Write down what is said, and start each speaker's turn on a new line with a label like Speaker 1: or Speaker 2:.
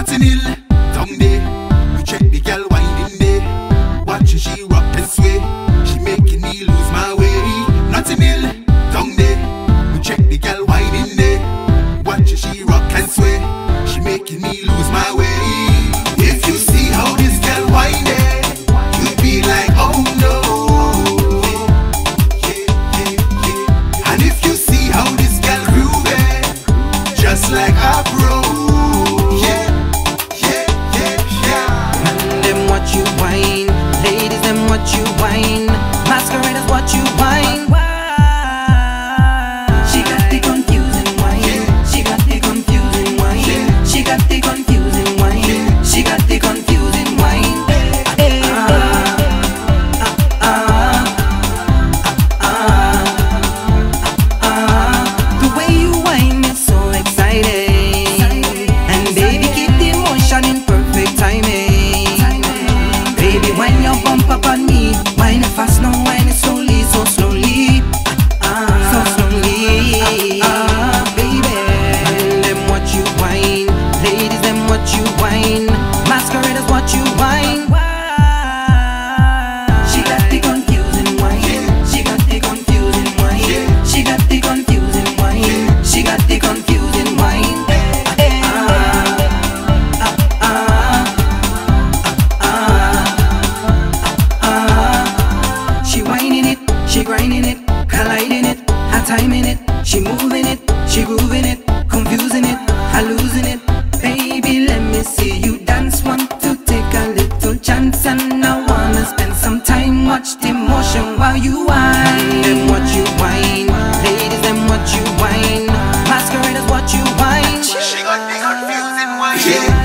Speaker 1: Notting Hill, down there. We check the girl winding there. Watching she rock and sway. She making me lose my way. Notting Hill, down there. We check the girl winding there. Watching she rock and sway. She making me lose my way. If you see how this girl winding, you'd be like, oh no. And if you see how this girl grooving, just like a pro.
Speaker 2: What you whine, ladies, them what you whine, masqueraders what you whine. She got the confusing whine, she got the confusing whine, she got the confusing whine, she got the confusing whine. The way you whine is so exciting, and baby keep the emotion in perfect timing. Baby, when you bump up on me, whine it fast, no whine it slowly, so slowly, so slowly, baby. And them what you whine, ladies, them what you whine, masqueraders what you whine. She got the confusing whine, she got the confusing whine, she got the confusing whine, she got the confusing whine. She whining it, she grinding it, colliding it, her timing it, she moving it, she grooving it, confusing it, her losing it. Baby, let me see you dance. Want to take a little chance, and I wanna spend some time, watch the motion while you whine. Them what you whine, ladies, them what you whine, masqueraders what you whine.
Speaker 1: She got the confusing wine.